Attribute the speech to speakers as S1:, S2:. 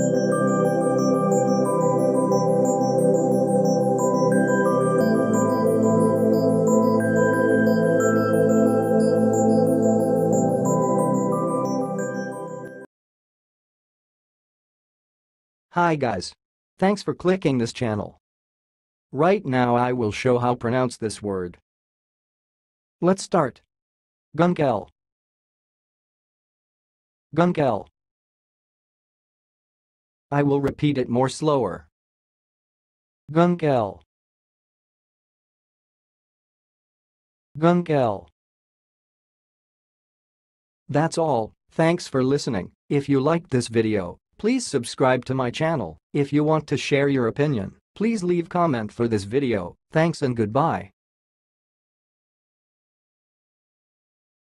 S1: Hi guys. Thanks for clicking this channel. Right now I will show how to pronounce this word. Let's start. Gun-kel. Gun-kel. I will repeat it more slower. Gun-kel. Gun-kel. That's all. Thanks for listening. If you liked this video, please subscribe to my channel. If you want to share your opinion, please leave comment for this video. Thanks and goodbye.